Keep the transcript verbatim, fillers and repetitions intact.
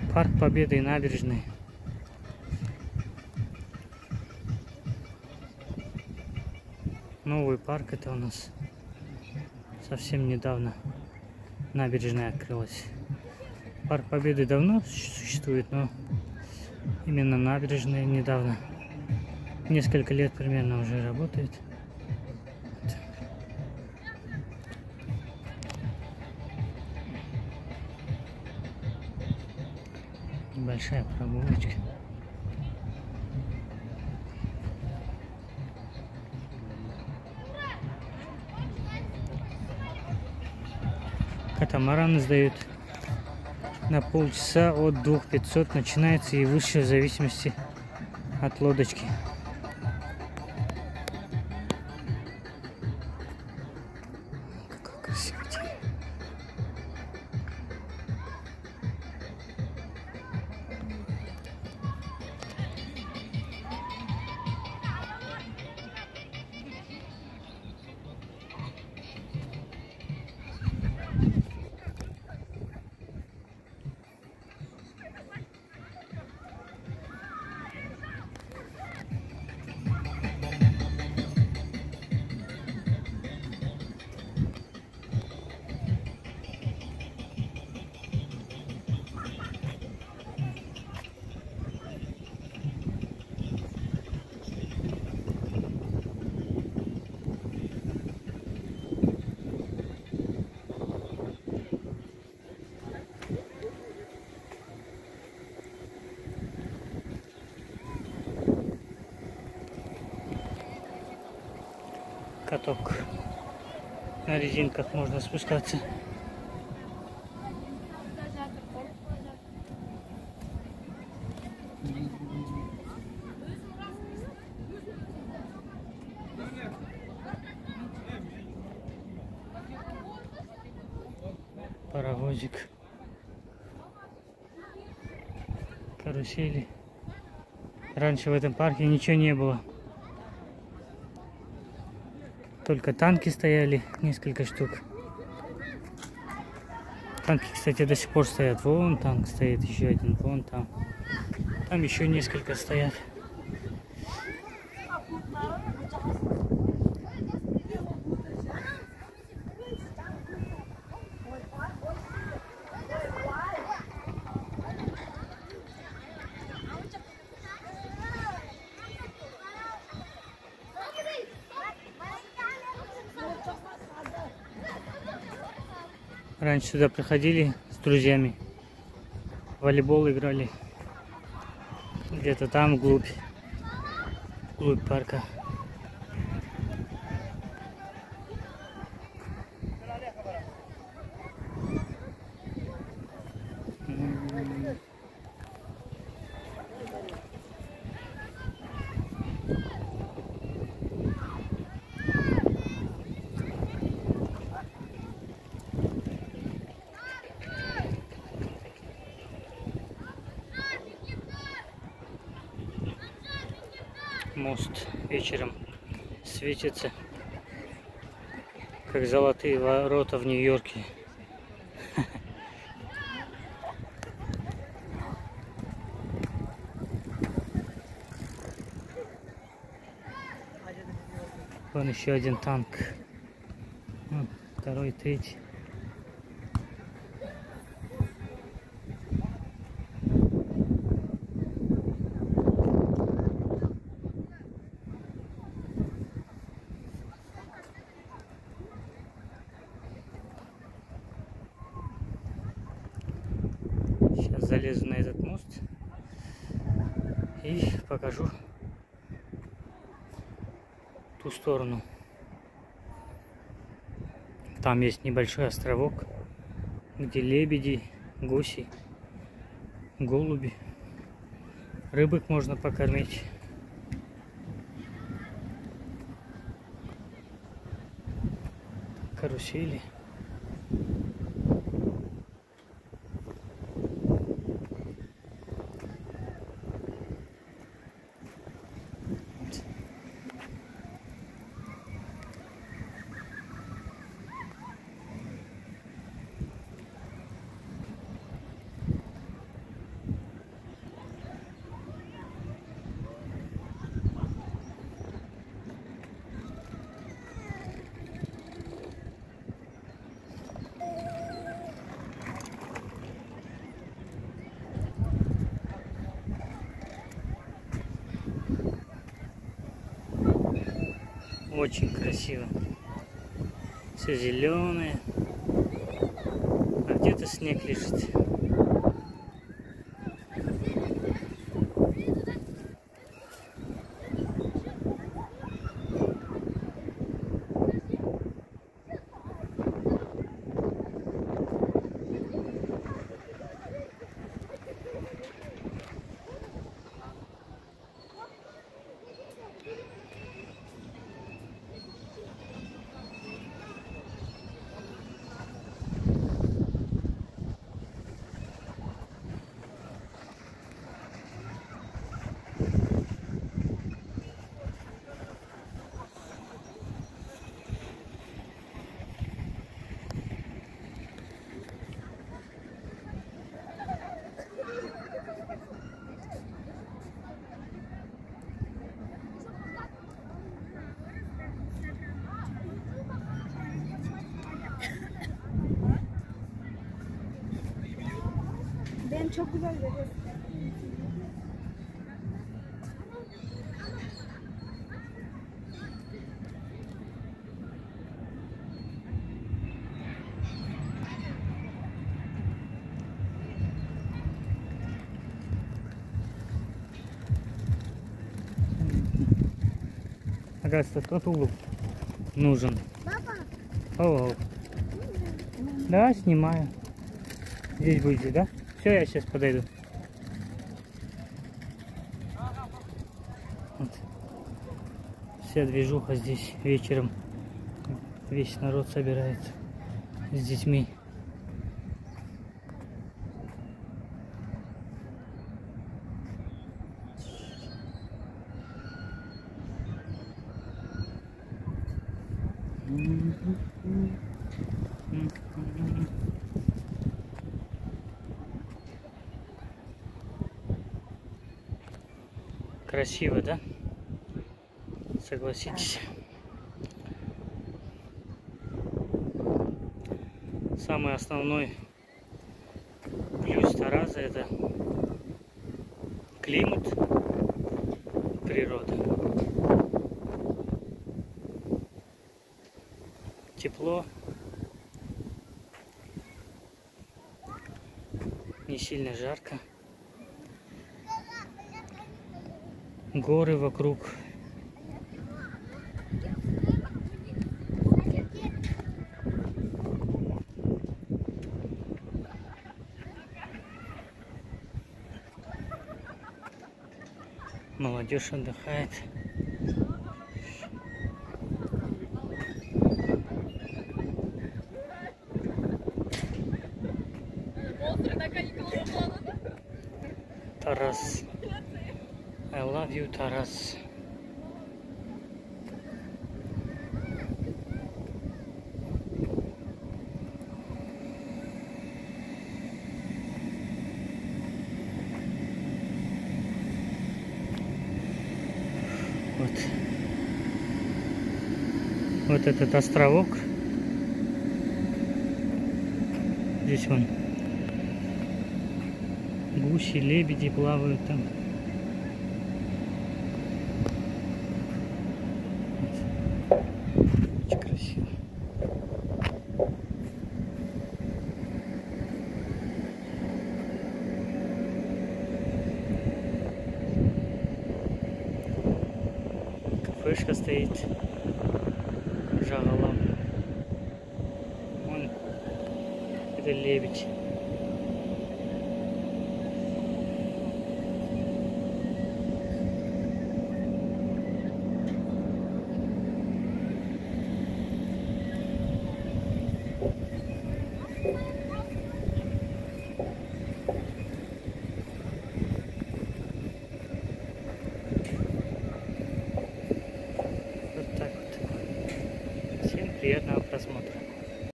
Парк Победы и набережные. Новый парк это у нас. Совсем недавно набережная открылась. Парк Победы давно существует, но именно набережная недавно. Несколько лет примерно уже работает. Небольшая прогулочка. Катамараны сдают на полчаса от двух тысяч пятисот начинается и выше в зависимости от лодочки. Какой красивый день. Каток. На резинках можно спускаться. Паровозик. Карусели. Раньше в этом парке ничего не было. Только танки стояли, несколько штук. Танки, кстати, до сих пор стоят. Вон танк стоит, еще один, вон там. Там еще несколько стоят. Раньше сюда приходили с друзьями, волейбол играли где-то там вглубь, вглубь парка. Мост вечером светится, как золотые ворота в Нью-Йорке. Вон еще один танк. Вон, второй, третий. Сейчас залезу на этот мост и покажу ту сторону. Там есть небольшой островок, где лебеди, гуси, голуби, рыбок можно покормить. Карусели. Очень красиво. Все зеленое. А где-то снег лежит. Ben çok güzel veriyorum. Оказывается, тот угол нужен. Папа. О, да, снимаю. Здесь будете, да? Все, я сейчас подойду. Вот. Вся движуха здесь вечером. Весь народ собирается с детьми. Красиво, да? Согласитесь. Самый основной плюс Тараза — это климат, природа. Тепло, не сильно жарко. Горы вокруг. Молодежь отдыхает. Тарас. I love you, Тарас. Вот. Вот этот островок. Здесь вон гуси, лебеди плавают там. Очень красиво. Кафешка стоит. Жагалам. Вон, это лебедь.